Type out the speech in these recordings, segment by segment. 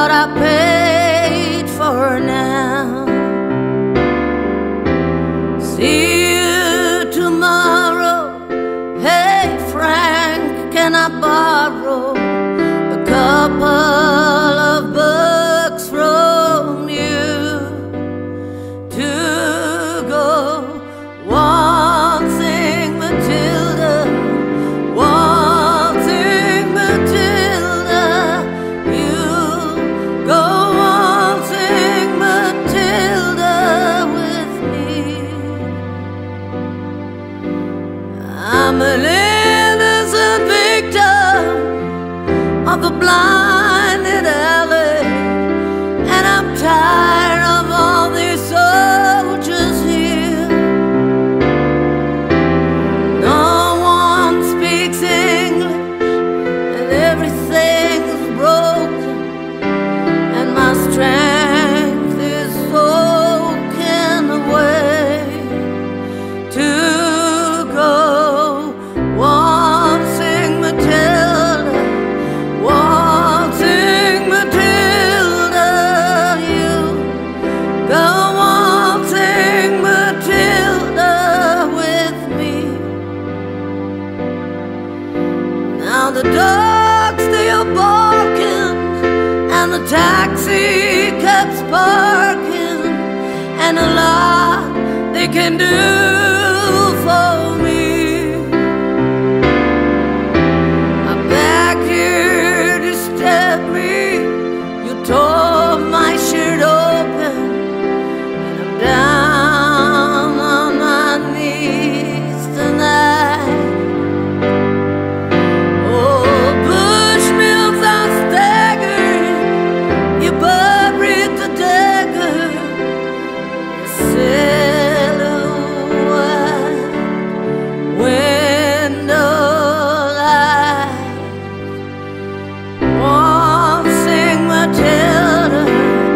what I paid for her now. See you tomorrow. Hey Frank, can I borrow a couple of bucks from you to go waltzing Matilda, waltzing Matilda, you go waltzing Matilda with me. I'm an innocent victim of a blinded alley, and I'm tired of all these soldiers here. No one speaks English, and everything's broken, and my strength is soaking away to go waltzing Matilda, waltzing Matilda, you go waltzing Matilda with me. Now the dog's still barking, and the taxi cab's parking, and a lot they can do for me. I beg you to step me. You tore my shirt open, and I'm down on my knees tonight. Oh, Bushmills are staggered, you buried the dagger, you silhouette, window light, waltzing Matilda,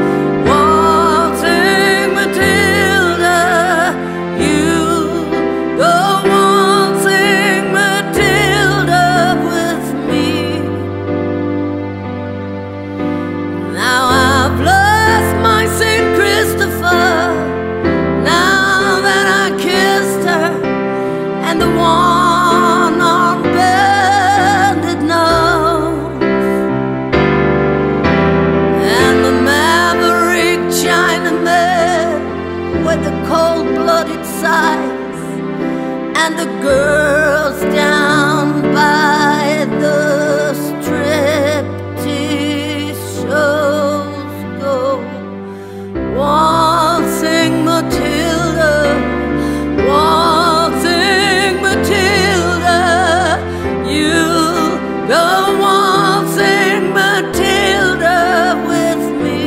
waltzing Matilda, you go waltzing Matilda with me. Now I've lost my St. Christopher, now that I kissed her, and the one-armed bandit knows, and the maverick Chinaman with the cold-blooded sighs, and the girls down by the striptease shows go waltzing Matilda, waltzing Matilda, you go waltzing Matilda with me.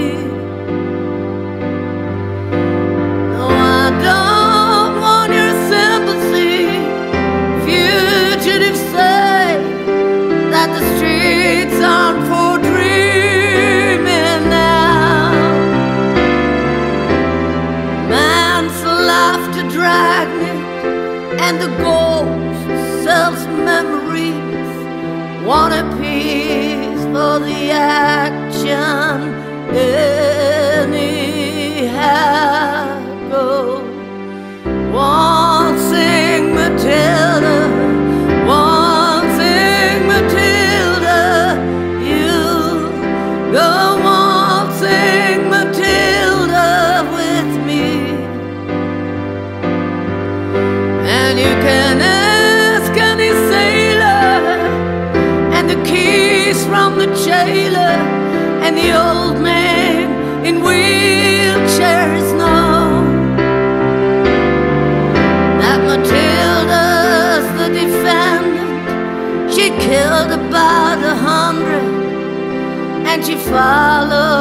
No, I don't want your sympathy. Fugitives say that the streets aren't for dreaming now. Man's laughter dragnet, and the ghost sells memories. Want a piece for the action anyhow. Go waltzing Matilda, waltzing Matilda, you go waltzing Matilda with me. And you can ask any sailor, and the keys from the jailer, and the old man in wheelchairs know that Matilda's the defendant. She killed about 100, and she followed